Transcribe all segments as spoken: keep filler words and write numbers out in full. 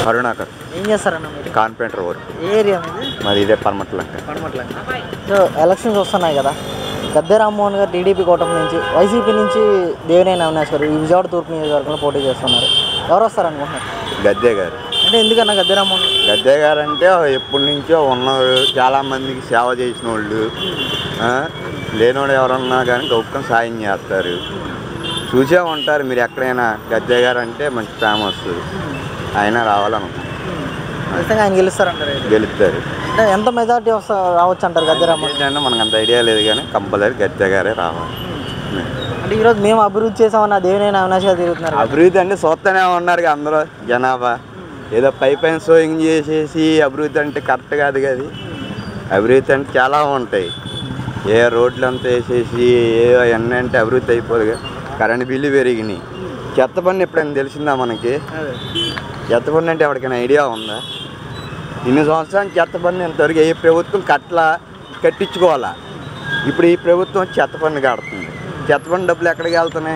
కరుణాకర్. ఏం చేస్తారన్న మీరు? Carpenter work. ఏ ఏరియా మీది? మరి ఇదే పరమట్లంక. పడమట్లంక. సో ఎలక్షన్స్ వస్తున్నాయి కదా, గద్దె రామ్మోహన్ గారు టీడీపీ కూటమి నుంచి, వైసీపీ నుంచి దేవినేని అవినాష్ గారు ఈ విజయవాడ తూర్పు నియోజకవర్గంలో పోటీ చేస్తున్నారు. ఎవరు వస్తారనుకుంటున్నారు? గద్దె గారు. అంటే ఎందుకన్నా గద్దె రామ్మోహన్? గద్దె గారు అంటే ఎప్పటి నుంచో ఉన్నారు, చాలామందికి సేవ చేసిన వాళ్ళు. లేనివాడు ఎవరన్నా కానీ గొప్పని సాయం చేస్తారు. చూసే ఉంటారు మీరు ఎక్కడైనా. గద్దె గారు అంటే మంచి ఫేమస్. ఆయన రావాలనుకుంటున్నారు. ఖచ్చితంగా ఆయన గెలుస్తారంటారు. గెలుస్తారు. అంటే ఎంత మెజార్టీ వస్తా రావచ్చు అంటారు గద్దె రామ్మోహన్? ఏంటంటే మనకు అంత ఐడియా లేదు కానీ కంపల్సరీ గద్దె గారే రావాలి. అంటే ఈరోజు మేము అభివృద్ధి చేసామన్న దేవినేని అవినాష్ గారు తిరుగుతున్నారు. అభివృద్ధి అంటే చూస్తూనే ఉన్నారు అందరూ జనాభా. ఏదో పై పైన షోయింగ్ చేసేసి అభివృద్ధి అంటే కరెక్ట్ కాదు కదా. అభివృద్ధి అంటే చాలా ఉంటాయి. ఏ రోడ్లు అంతా వేసేసి ఏ అవన్నీ అంటే అభివృద్ధి అయిపోదు కదా. కరెంట్ బిల్లు పెరిగినాయి. చెత్త పన్ను ఎప్పుడైనా తెలిసిందా మనకి? చెత్త పన్ను అంటే ఎవరికైనా ఐడియా ఉందా? ఇన్ని సంవత్సరాలు చెత్త పన్ను ఇంతవరకు ఏ ప్రభుత్వం కట్లా కట్టించుకోవాలా. ఇప్పుడు ఈ ప్రభుత్వం చెత్త పన్ను కడుతుంది. చెత్త పన్ను డబ్బులు ఎక్కడికి వెళ్తున్నాయి?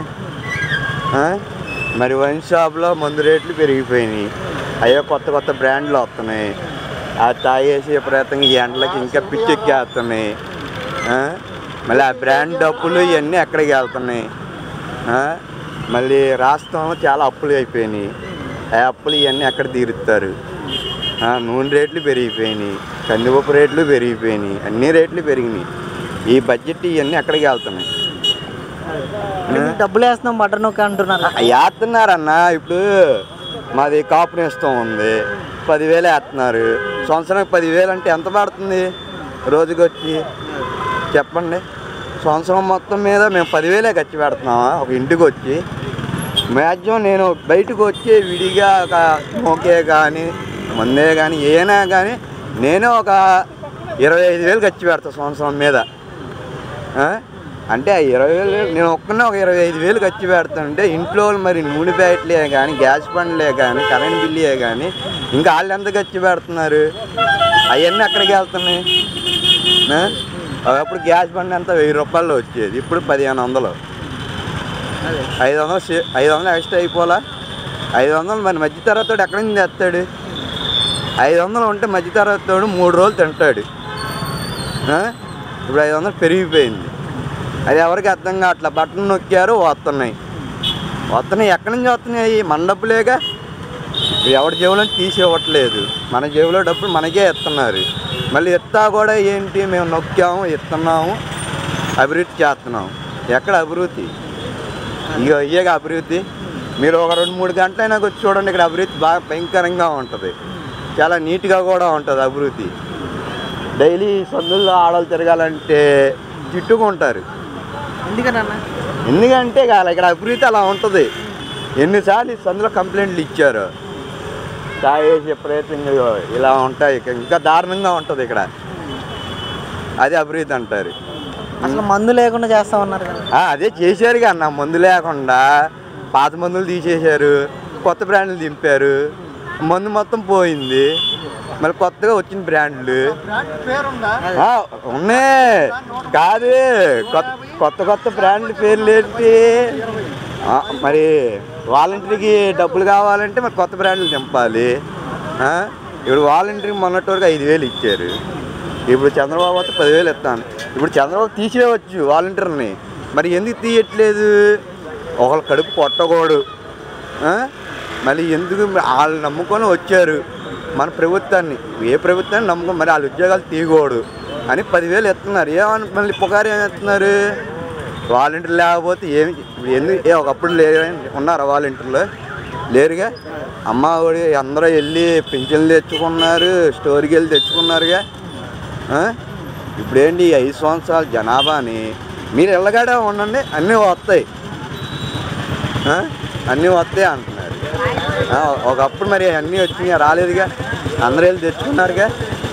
మరి వైన్ షాప్లో మందు రేట్లు పెరిగిపోయినాయి. అయ్యో కొత్త కొత్త బ్రాండ్లు వస్తున్నాయి. అది తాగేసి విపరీతంగా ఈ ఎండలకి ఇంకా పిచ్చెక్కేస్తున్నాయి. మళ్ళీ ఆ బ్రాండ్ డబ్బులు ఇవన్నీ ఎక్కడికి వెళ్తున్నాయి? మళ్ళీ రాష్ట్రంలో చాలా అప్పులు అయిపోయినాయి. ఆ అప్పులు ఇవన్నీ ఎక్కడ తీరుస్తారు? నూనె రేట్లు పెరిగిపోయినాయి, కందిపప్పు రేట్లు పెరిగిపోయినాయి, అన్ని రేట్లు పెరిగినాయి. ఈ బడ్జెట్ ఇవన్నీ ఎక్కడికి వెళ్తున్నాయి? డబ్బులు వేస్తున్నాం బటర్ నొక్కి అంటున్నారు. వేస్తున్నారన్న. ఇప్పుడు మాది కాపు నేస్తం ఉంది, పదివేలు వేస్తున్నారు. సంవత్సరానికి పదివేలు అంటే ఎంత పడుతుంది రోజుకి వచ్చి చెప్పండి? సంవత్సరం మొత్తం మీద మేము పదివేలే ఖర్చు పెడుతున్నామా ఒక ఇంటికి వచ్చి? మ్యాక్సిమం నేను బయటకు వచ్చి విడిగా ఒక మోకే కానీ మందే కానీ ఏనా కానీ నేనే ఒక ఇరవై ఐదు వేలు ఖర్చు పెడతాను సంవత్సరం మీద. అంటే ఇరవై వేలు నేను ఒక్కనే ఒక ఇరవై ఐదు వేలు ఖర్చు పెడతానంటే ఇంట్లో మరి నూనె ప్యాకెట్లే కానీ గ్యాస్ బండ్లే కానీ కరెంట్ బిల్లుయే కానీ ఇంకా వాళ్ళు ఎంత ఖర్చు పెడుతున్నారు? అవన్నీ ఎక్కడికి వెళ్తున్నాయి? ఒకప్పుడు గ్యాస్ బండి అంతా వెయ్యి రూపాయలు వచ్చేది, ఇప్పుడు పదిహేను వందలు. ఐదు వందలు ఐదు వందలు ఎక్స్ట్రా అయిపోలా? ఐదు వందలు మరి మధ్యతరగతోడు ఎక్కడి నుంచి తెస్తాడు? ఐదు వందలు ఉంటే మధ్యతరగతోడు మూడు రోజులు తింటాడు. ఇప్పుడు ఐదు వందలు పెరిగిపోయింది. అది ఎవరికి అర్థం కావట్లా. బట్టలు నొక్కారు, వస్తున్నాయి వస్తున్నాయి ఎక్కడి నుంచి వస్తున్నాయి? మన డబ్బులేగా. ఎవరి జేబులో తీసి ఇవ్వట్లేదు, మన జేబులో డబ్బులు మనకే ఇస్తున్నారు. మళ్ళీ ఇస్తా కూడా ఏంటి? మేము నొక్కాము, ఇస్తున్నాము, అభివృద్ధి చేస్తున్నాము. ఎక్కడ అభివృద్ధి? ఇక ఇయ్యగా అభివృద్ధి. మీరు ఒక రెండు మూడు గంటలైనా వచ్చి చూడండి, ఇక్కడ అభివృద్ధి బాగా భయంకరంగా ఉంటుంది. చాలా నీట్గా కూడా ఉంటుంది అభివృద్ధి. డైలీ సందుల్లో ఆడవాళ్ళు తిరగాలంటే తిట్టుకుంటారు. ఎందుకనన్నా? ఎందుకంటే కాదు, ఇక్కడ అభివృద్ధి అలా ఉంటుంది. ఎన్నిసార్లు సందులో కంప్లైంట్లు ఇచ్చారు. తాగేసి ప్రయత్నం ఇలా ఉంటాయి, ఇంకా దారుణంగా ఉంటుంది ఇక్కడ. అది అభివృద్ధి అంటారు. అసలు మందు లేకుండా చేస్తామన్నారు కదా. అదే చేశారు కన్నా. మందు లేకుండా పాత మందులు తీసేశారు, కొత్త బ్రాండ్లు దింపారు. మందు మొత్తం పోయింది, మళ్ళీ కొత్తగా వచ్చిన బ్రాండ్లు ఉన్నాయి. కాదు, కొత్త కొత్త కొత్త బ్రాండ్ల పేర్లు ఏంటి? మరి వాలంటీర్కి డబ్బులు కావాలంటే మరి కొత్త బ్రాండ్లు దింపాలి. ఇప్పుడు వాలంటీర్కి మొన్నటి వరకు ఐదు వేలు ఇచ్చారు, ఇప్పుడు చంద్రబాబు అయితే పదివేలు ఇస్తాను. ఇప్పుడు చంద్రబాబు తీసేయవచ్చు వాలంటీర్ని, మరి ఎందుకు తీయట్లేదు? ఒకళ్ళు కడుపు కొట్టకూడదు. మళ్ళీ ఎందుకు? వాళ్ళు నమ్ముకొని వచ్చారు మన ప్రభుత్వాన్ని. ఏ ప్రభుత్వాన్ని నమ్ముకొని మరి వాళ్ళ ఉద్యోగాలు తీయకూడదు అని పదివేలు ఇస్తున్నారు. ఏమని మళ్ళీ పుకారు ఏమి ఇస్తున్నారు? వాలంటీర్ లేకపోతే ఏమి? ఎందుకు? ఏ ఒకప్పుడు లేరు ఉన్నారా వాలంటీర్లు? లేరుగా. అమ్మ ఒడి అందరూ వెళ్ళి పింఛన్లు తెచ్చుకున్నారు, స్టోర్కి వెళ్ళి తెచ్చుకున్నారుగా. ఇప్పుడేంటి ఐదు సంవత్సరాల జనాభాని మీరు ఎల్లగాడే ఉండండి, అన్నీ వస్తాయి, అన్నీ వస్తాయి అంటున్నారు. ఒకప్పుడు మరి అన్నీ వచ్చినాయి, రాలేదుగా. అందరూ వెళ్ళి తెచ్చుకున్నారుగా.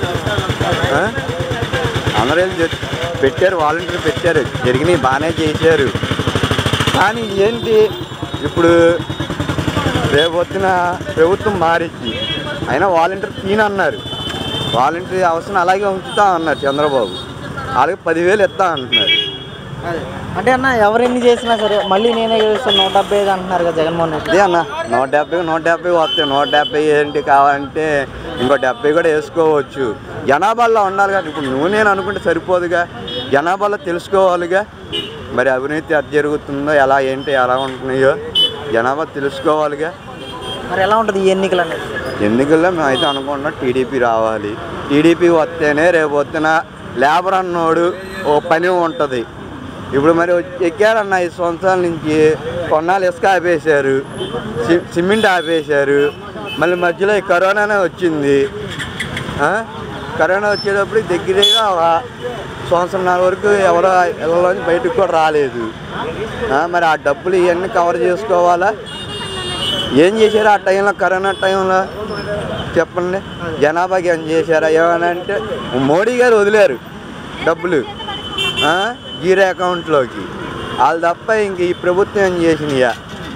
అందరూ వెళ్ళి తెచ్చు పెట్టారు, వాలంటీర్ పెట్టారు, జరిగినాయి, బాగానే చేశారు. కానీ ఏంటి ఇప్పుడు రేపు వచ్చిన ప్రభుత్వం మారిచ్చి అయినా వాలంటీర్ తీనన్నారు. వాలంటీర్ అవసరం అలాగే ఉంచుతా అన్నారు చంద్రబాబు. అలాగే పదివేలు ఇస్తా అంటున్నారు. అంటే అన్న ఎవరెన్ని చేసినా సరే మళ్ళీ నేనే గెలుస్తాను నూట డెబ్బై ఐదు అంటున్నారు కదా జగన్మోహన్ రెడ్డి. అదే అన్న నూట డెబ్బై నూట డెబ్బై వస్తాయి. నూట డెబ్బై ఏంటి కావాలంటే ఇంకో డెబ్బై కూడా వేసుకోవచ్చు. జనాభాలో ఉండాలి కదా. ఇప్పుడు నువ్వు నేను అనుకుంటే సరిపోదుగా, జనాభాలో తెలుసుకోవాలిగా మరి అవినీతి అది జరుగుతుందో ఎలా ఏంటి ఎలా ఉంటున్నాయో జనాభా తెలుసుకోవాలిగా. మరి ఎలా ఉంటుంది ఈ ఎన్నికలు అనేది? ఎన్నికల్లో మేమైతే అనుకుంటున్నాం టీడీపీ రావాలి. టీడీపీ వస్తేనే రేపు వస్తున్న లేబర్ అన్నోడు ఓ పని ఉంటుంది. ఇప్పుడు మరి ఎక్కారన్న ఐదు సంవత్సరాల నుంచి కొన్నాళ్ళు ఇసుక ఆపేశారు, సిమెంట్ ఆపేశారు, మళ్ళీ మధ్యలో ఈ కరోనానే వచ్చింది. కరోనా వచ్చేటప్పుడు దగ్గరగా ఒక సంవత్సరంన్నర వరకు ఎవరో ఇళ్ళలోంచి బయటకు కూడా రాలేదు. మరి ఆ డబ్బులు ఇవన్నీ కవర్ చేసుకోవాలా? ఏం చేశారు ఆ టైంలో, కరోనా టైంలో చెప్పండి. జనాభాకి ఏం చేశారా? ఏమైనా అంటే మోడీ గారు వదిలేరు డబ్బులు జీరో అకౌంట్లోకి, వాళ్ళు తప్ప ఇంక ఈ ప్రభుత్వం ఏం చేసినాయా?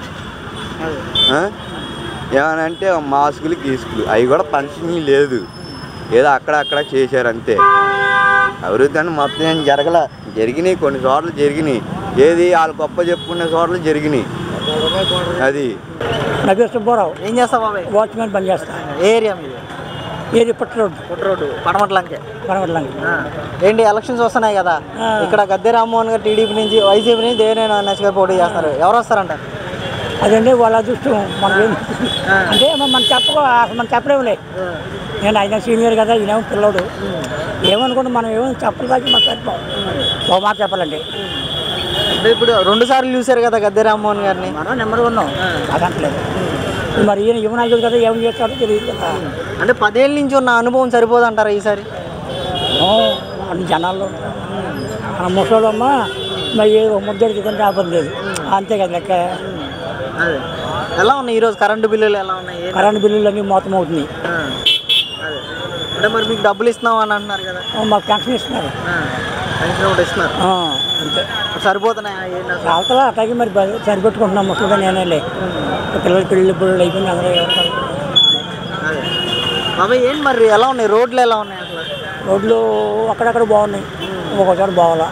ఏమైనా అంటే మాస్కులు గీసుకులు అవి కూడా పంచిణీ లేదు, ఏదో అక్కడ అక్కడ చేశారంతే. అభివృద్ధి అని మొత్తం ఏం జరగల. జరిగినాయి కొన్ని చోట్ల జరిగినాయి, ఏది వాళ్ళు గొప్ప చెప్పుకునే చోట్ల జరిగినాయి. అది నా పేరు సుబ్బారావు. ఏం చేస్తావు బాబాయ్? వాచ్మెన్ పని చేస్తా. ఏ ఏరియా మీది? ఏది పుట్ట రోడ్డు. పుట్ట రోడ్డు పడమట్లంకే. పడమట్లంకి. ఏంటి ఎలక్షన్స్ వస్తున్నాయి కదా, ఇక్కడ గద్దె రామ్మోహన్ గారు టీడీపీ నుంచి, వైసీపీ నుంచి దేవినేని అవినాష్ గారు పోటీ చేస్తారు. ఎవరు వస్తారంటారు? అదండి వాళ్ళ అదృష్టం. మనం అంటే మనం చెప్పకో మనం చెప్పలేములే. నేను ఆయన సీనియర్ కదా, ఈయనేమో పిల్లడు. ఏమనుకుంటే మనం ఏమో చెప్పలేదాకి మాకు సరిపోం. ఓ మాట చెప్పాలండి. అంటే ఇప్పుడు రెండు సార్లు చూశారు కదా గద్దె రామ్మోహన్ గారిని. మనం నెంబర్ ఉన్నాం అదంటలేదు. మరి ఈయన యువనాయకుడు కదా, ఏం చేస్తారో తెలియదు కదా. అంటే పదేళ్ళ నుంచి ఉన్న అనుభవం సరిపోదు అంటారా ఈసారి? అన్ని జనాల్లో మన ముసలోళ్ళమ్మ మరి ముద్దడి తింటే ఆపదు లేదు, అంతే కదా లెక్క. అదే ఎలా ఉన్నాయి ఈరోజు కరెంటు బిల్లులు ఎలా ఉన్నాయి? కరెంటు బిల్లులు అన్నీ మొత్తం అవుతున్నాయి. అంటే మరి మీకు డబ్బులు ఇస్తున్నాం అని అంటున్నారు కదా. మాకు పెన్షన్ ఇస్తున్నారు. పెన్షన్ ఒకటి ఇస్తున్నారు అంతే. సరిపోతున్నాయి అవతల అట్లాగే మరి సరిపెట్టుకుంటున్నాం ముసలిగా. నేనే లే పిల్లలు పిల్లలు పిల్లలు అయిపోయింది అందరూ. ఎవరు బాబాయ్ ఏంటి మరి ఎలా ఉన్నాయి రోడ్లు, ఎలా ఉన్నాయి అసలు? రోడ్లు అక్కడక్కడ బాగున్నాయి, ఒక్కొక్కసారి బాగాలా.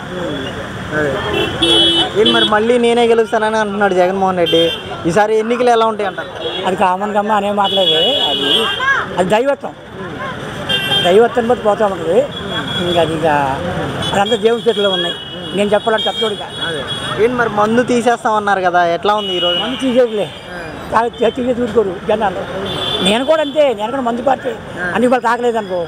ఏంటి మరి మళ్ళీ నేనే గెలుస్తానని అంటున్నాడు జగన్మోహన్ రెడ్డి. ఈసారి ఎన్నికలు ఎలా ఉంటాయి అంటారు? అది కామన్ గమ్మ అనే మాట్లాడే. అది అది దైవత్వం. దైవత్వం బట్టి పోతూ ఉంటుంది. ఇంకా అది ఇక అదంతా దేవుడి చేతిలో ఉన్నాయి. నేను చెప్పాలంటే చెప్పలేడుగా. ఏంటి మరి మందు తీసేస్తామన్నారు కదా, ఎట్లా ఉంది ఈరోజు? మందు తీసేదిలే, తీసేది చూసుకోరు జనాలు. నేను కూడా అంతే, నేను కూడా మందు పార్టీ అన్ని వాళ్ళు తాగలేదు అనుకో.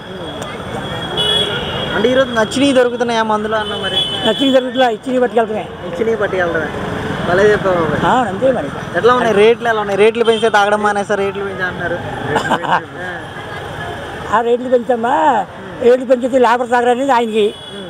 అంటే ఈరోజు నచ్చినవి దొరుకుతున్నాయా మందులో అన్న? మరి నచ్చినవి దొరుకుతున్నా, ఇచ్చినవి పట్టుకెళ్తున్నాయి. ఇచ్చినవి పట్టుకెళ్తారా? భలే చెప్పావు. అంతే మరి. ఎట్లా ఉన్నాయి రేట్లు? ఎలా ఉన్నాయి? రేట్లు పెంచితే తాగడం మానేస్తారు, రేట్లు పెంచి అంటున్నారు. ఆ రేట్లు పెంచామా, రేట్లు పెంచితే లేబర్ తాగరనేది ఆయనకి.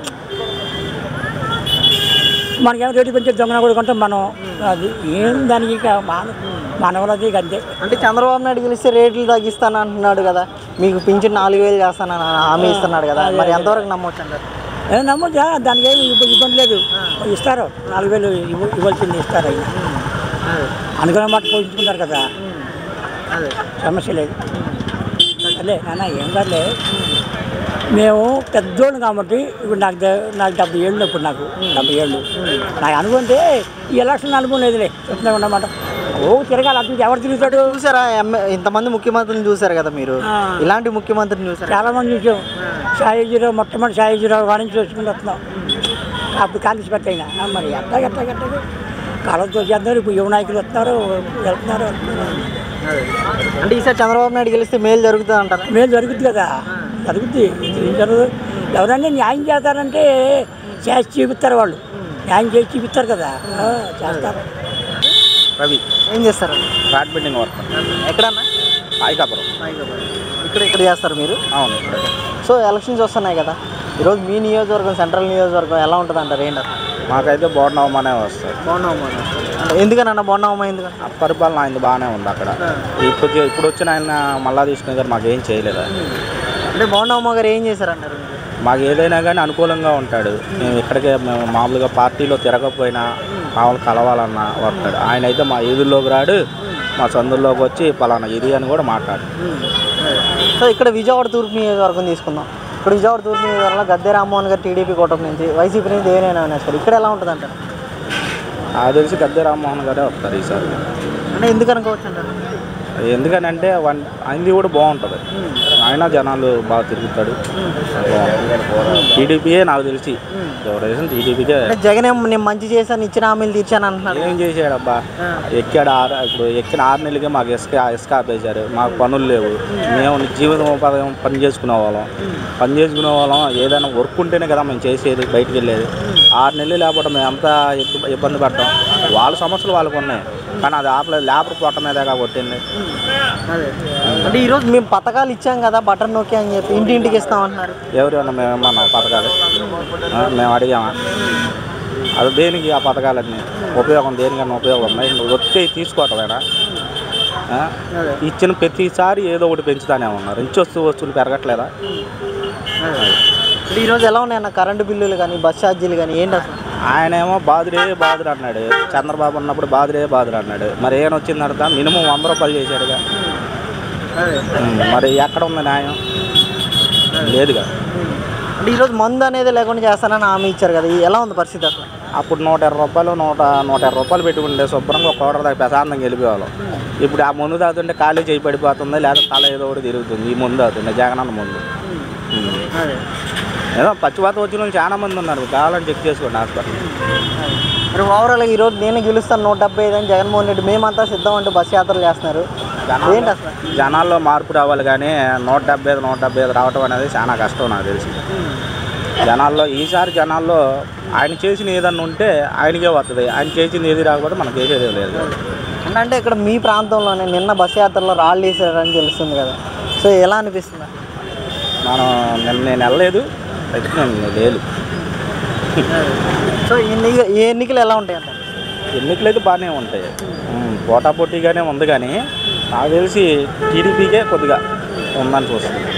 మనకేమో రేట్లు పెంచే దొంగన కూడా కొంటాం మనం. అది ఏం దానికి ఇక మాన మానవులది అంతే. అంటే చంద్రబాబు నాయుడు గెలిస్తే రేట్లు తగ్గిస్తాను అంటున్నాడు కదా, మీకు పింఛన్ నాలుగు వేలు చేస్తానని హామీ ఇస్తున్నాడు కదా, మరి ఎంతవరకు నమ్మొచ్చు అంటారు? ఏం నమ్మొచ్చా? దానికి ఏమి ఇబ్బంది లేదు, ఇస్తారు. నాలుగు వేలు ఇవ్వ ఇవ్వాల్సింది ఇస్తారు. ఆయన అనుకున్న మాట పోయించుకుంటారు కదా, సమస్య లేదు. అదే నాన్న ఏం కాదులే. మేము పెద్దోళ్ళు కాబట్టి ఇప్పుడు నాకు నాకు డెబ్బై ఏళ్ళు ఇప్పుడు నాకు డెబ్బై ఏళ్ళు నాకు అనుభవం అంటే ఈ ఎలక్షన్ అనుభవం లేదులే. చెప్తున్నా ఉన్నమాట. ఓ తిరగాలి అటు ఎవరు తిరుగుతాడు? చూసారా ఇంతమంది ముఖ్యమంత్రిని చూసారు కదా మీరు, ఇలాంటి ముఖ్యమంత్రిని చూసారు? చాలా మంది చూసాం. సాయిజీరావు మొట్టమొదటి సాయిజీరావు వాడి నుంచి చూసుకుంటూ వస్తున్నాం. అప్పుడు కాంగ్రెస్ పార్టీ అయినా మరి ఎట్లా ఎట్లా ఎట్లా కాలంతో చేస్తున్నారు. ఇప్పుడు యువ నాయకులు వస్తున్నారు, వెళ్తున్నారు. అంటే ఈసారి చంద్రబాబు నాయుడు గెలిస్తే మేలు జరుగుతుంది అంటారు? మేలు జరుగుద్ది కదా, జరుగుద్ది. ఏం జరగదు? ఎవరైనా న్యాయం చేస్తారంటే చేసి చూపిస్తారు. వాళ్ళు న్యాయం చేసి చూపిస్తారు కదా, చేస్తారు. రవి ఏం చేస్తారు? Flat building work. ఎక్కడన్నా? ఆయకాపురం. ఇక్కడ ఇక్కడ చేస్తారు మీరు? అవును. సో ఎలక్షన్స్ వస్తున్నాయి కదా, ఈరోజు మీ నియోజకవర్గం సెంట్రల్ నియోజకవర్గం ఎలా ఉంటుంది అంటారు? ఏంటారు? మాకైతే బోర్నవమానే వస్తుంది. బోర్నవమా ఎందుకన్నా? బోర్నవమా ఎందుకని? పరిపాలన ఆయన బాగానే ఉంది అక్కడ. ఇప్పుడు ఇప్పుడు వచ్చిన ఆయన మళ్ళా తీసుకునే గారు మాకేం చేయలేదు. అంటే బోర్నవమా గారు ఏం చేశారంటారు? మాకు ఏదైనా కానీ అనుకూలంగా ఉంటాడు. మేము ఇక్కడికే మేము మామూలుగా పార్టీలో తిరగకపోయినా మామూలు కలవాలన్నా వస్తాడు. ఆయన అయితే మా ఈదుల్లోకి రాడు, మా సందుల్లోకి వచ్చి పలానా ఇది అని కూడా మాట్లాడు. సో ఇక్కడ విజయవాడ తూర్పు నియోజకవర్గం తీసుకుందాం. ఇక్కడ విజయవాడ తూర్పు నియోజకవర్గంలో గద్దె రామ్మోహన్ గారు టీడీపీ కూటమి నుంచి, వైసీపీ నుంచి దేవినేని అవినాష్ గారు. ఇక్కడ ఎలా ఉంటుంది అంటారు? నాకు తెలిసి గద్దె రామ్మోహన్ గారే వస్తారు ఈసారి. అంటే ఎందుకు అనుకోవచ్చు అంటారు? ఎందుకనంటే వన్ ఆయనది కూడా బాగుంటుంది, ఆయన జనాలు బాగా తిరుగుతాడు. టీడీపీయే నాకు తెలిసి ఎవరైనా టీడీపీకే. అంటే జగన్ ఏం నేను మంచి చేశాను, ఇచ్చిన హామీలు తీర్చాను అంటున్నారు. ఏం చేసాడబ్బా, ఎక్కాడు ఆరు ఇప్పుడు ఎక్కిన ఆరు నెలలకే మాకు ఇసుక ఇసుక ఆపేశారు, మాకు పనులు లేవు, మేము జీవితోపాధి పని చేసుకునే వాళ్ళం పని చేసుకునే వాళ్ళం ఏదైనా వర్క్ ఉంటేనే కదా మేము చేసేది, బయటికి వెళ్ళేది. ఆరు నెలలు లేకపోవడం మేము ఎంత ఇబ్బంది పడతాం. వాళ్ళ సమస్యలు వాళ్ళకు ఉన్నాయి, కానీ అది ఆపలేదు, లేబర్ పొట్ట మీదే కొట్టింది. అదే అంటే ఈరోజు మేము పథకాలు ఇచ్చాం కదా బటన్ నొక్కి అని చెప్పి ఇంటింటికి ఇస్తామంటున్నారు. ఎవరైనా మేము ఏమన్నా పథకాలు మేము అడిగామా? అది దేనికి ఆ పథకాలన్నీ ఉపయోగం, దేనికన్నా ఉపయోగం వచ్చి తీసుకోవటమేనా? ఇచ్చిన ప్రతిసారి ఏదో ఒకటి పెంచుతానే ఉన్నారు, ఇంచొస్తు వస్తువులు పెరగట్లేదా? అంటే ఈరోజు ఎలా ఉన్నాయన్న కరెంటు బిల్లులు కానీ బస్ ఛార్జీలు కానీ ఏంటి అసలు? ఆయన ఏమో బాదురే బాదురు అన్నాడు, చంద్రబాబు ఉన్నప్పుడు బాదురే బాదురు అన్నాడు. మరి ఏం వచ్చిందంట, మినిమం వంద రూపాయలు చేశాడుగా. మరి ఎక్కడ ఉంది న్యాయం? లేదుగా. అంటే ఈరోజు మందు అనేది లేకుండా చేస్తానని హామీ ఇచ్చారు కదా, ఎలా ఉంది పరిస్థితి అసలు? అప్పుడు నూట ఇరవై రూపాయలు నూట నూట ఇరవై రూపాయలు పెట్టుకుంటే శుభ్రంగా ఒక కోటర్ దాకా ప్రశాంతంగా వెళ్ళిపోవాలి. ఇప్పుడు ఆ ముందు తాగుతుంటే ఖాళీ చేయి పడిపోతుంది, లేదా తల ఏదో ఒకటి తిరుగుతుంది. ఈ ముందు తాగుతుండే జగనన్న ముందు ఏదో పచ్చివాత వచ్చిన వాళ్ళు చాలా మంది ఉన్నారు, కావాలని చెక్ చేసుకోండి హాస్పిటల్. మరి ఓవరాల్గా ఈరోజు నేను గెలుస్తాను నూట డెబ్బై ఐదు అని జగన్మోహన్ రెడ్డి మేమంతా సిద్ధం అంటూ బస్ యాత్రలు చేస్తున్నారు. ఏంటి అసలు జనాల్లో మార్పు రావాలి, కానీ నూట డెబ్బై ఐదు నూట డెబ్బై ఐదు రావటం అనేది చాలా కష్టం నాకు తెలిసి. జనాల్లో ఈసారి జనాల్లో ఆయన చేసిన ఏదన్నా ఉంటే ఆయనకే వస్తుంది, ఆయన చేసింది ఏది రాకపోతే మనకు చేసేది లేదు. అంటే ఇక్కడ మీ ప్రాంతంలోనే నిన్న బస్ యాత్రలో రాళ్ళు వేసారని తెలుస్తుంది కదా, సో ఎలా అనిపిస్తుంది? మనం నిన్న నేను వెళ్ళలేదు, అయితే నేను లేదు. సో ఎన్ని ఏ ఎన్నికలు ఎలా ఉంటాయి అంట? ఎన్నికలు అయితే బాగానే ఉంటాయి, పోటాపోటీగానే ఉంది, కానీ నాకు తెలిసి టీడీపీకే కొద్దిగా ఉందని చూస్తుంది.